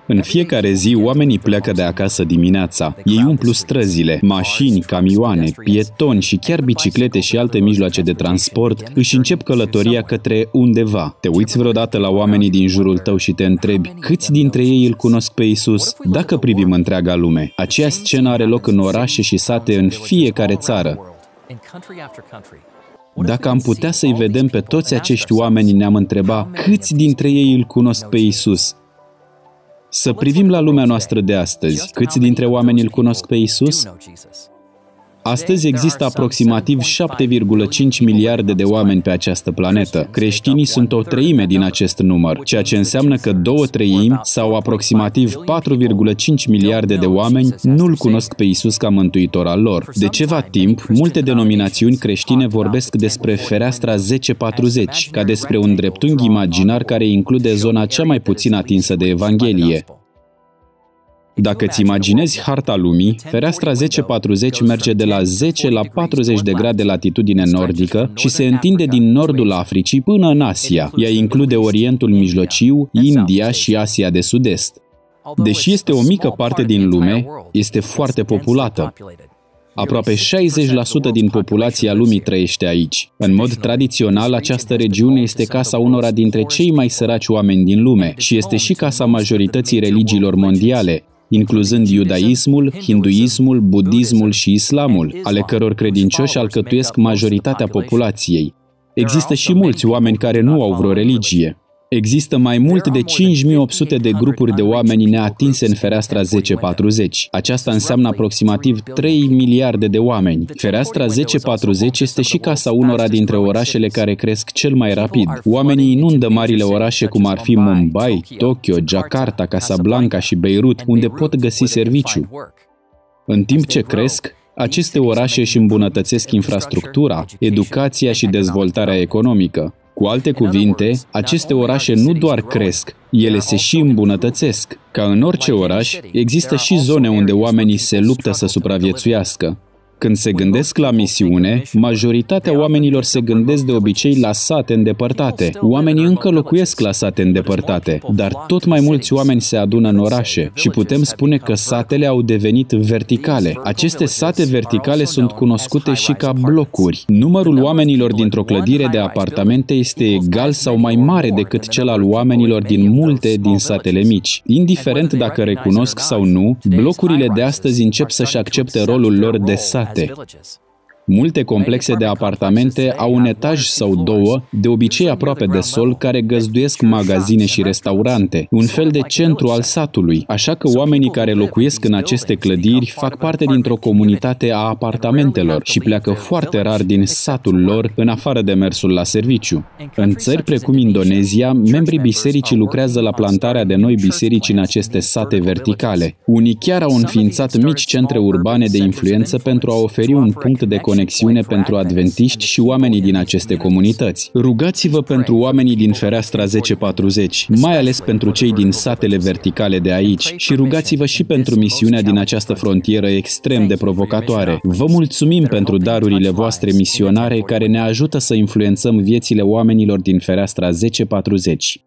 În fiecare zi, oamenii pleacă de acasă dimineața. Ei umplu străzile, mașini, camioane, pietoni și chiar biciclete și alte mijloace de transport își încep călătoria către undeva. Te uiți vreodată la oamenii din jurul tău și te întrebi câți dintre ei îl cunosc pe Iisus? Dacă privim întreaga lume, aceeași scenă are loc în orașe și sate în fiecare țară. Dacă am putea să-i vedem pe toți acești oameni, ne-am întrebat câți dintre ei îl cunosc pe Iisus. Să privim la lumea noastră de astăzi. Câți dintre oameni îl cunosc pe Iisus? Astăzi există aproximativ 7,5 miliarde de oameni pe această planetă. Creștinii sunt o treime din acest număr, ceea ce înseamnă că 2/3 sau aproximativ 4,5 miliarde de oameni nu-L cunosc pe Iisus ca mântuitor al lor. De ceva timp, multe denominațiuni creștine vorbesc despre fereastra 1040, ca despre un dreptunghi imaginar care include zona cea mai puțin atinsă de Evanghelie. Dacă îți imaginezi harta lumii, fereastra 1040 merge de la 10 la 40 de grade latitudine nordică și se întinde din nordul Africii până în Asia. Ea include Orientul Mijlociu, India și Asia de Sud-Est. Deși este o mică parte din lume, este foarte populată. Aproape 60% din populația lumii trăiește aici. În mod tradițional, această regiune este casa unora dintre cei mai săraci oameni din lume și este și casa majorității religiilor mondiale, incluzând iudaismul, hinduismul, budismul și islamul, ale căror credincioși alcătuiesc majoritatea populației. Există și mulți oameni care nu au vreo religie. Există mai mult de 5800 de grupuri de oameni neatinse în fereastra 1040. Aceasta înseamnă aproximativ 3 miliarde de oameni. Fereastra 1040 este și casa unora dintre orașele care cresc cel mai rapid. Oamenii inundă marile orașe cum ar fi Mumbai, Tokyo, Jakarta, Casablanca și Beirut, unde pot găsi serviciu. În timp ce cresc, aceste orașe își îmbunătățesc infrastructura, educația și dezvoltarea economică. Cu alte cuvinte, aceste orașe nu doar cresc, ele se și îmbunătățesc. Ca în orice oraș, există și zone unde oamenii se luptă să supraviețuiască. Când se gândesc la misiune, majoritatea oamenilor se gândesc de obicei la sate îndepărtate. Oamenii încă locuiesc la sate îndepărtate, dar tot mai mulți oameni se adună în orașe și putem spune că satele au devenit verticale. Aceste sate verticale sunt cunoscute și ca blocuri. Numărul oamenilor dintr-o clădire de apartamente este egal sau mai mare decât cel al oamenilor din multe din satele mici. Indiferent dacă recunosc sau nu, blocurile de astăzi încep să-și accepte rolul lor de sat. Multe complexe de apartamente au un etaj sau două, de obicei aproape de sol, care găzduiesc magazine și restaurante, un fel de centru al satului, așa că oamenii care locuiesc în aceste clădiri fac parte dintr-o comunitate a apartamentelor și pleacă foarte rar din satul lor în afară de mersul la serviciu. În țări precum Indonezia, membrii bisericii lucrează la plantarea de noi biserici în aceste sate verticale. Unii chiar au înființat mici centre urbane de influență pentru a oferi un punct de conexiune pentru adventiști și oamenii din aceste comunități. Rugați-vă pentru oamenii din fereastra 1040, mai ales pentru cei din satele verticale de aici, și rugați-vă și pentru misiunea din această frontieră extrem de provocatoare. Vă mulțumim pentru darurile voastre misionare care ne ajută să influențăm viețile oamenilor din fereastra 1040.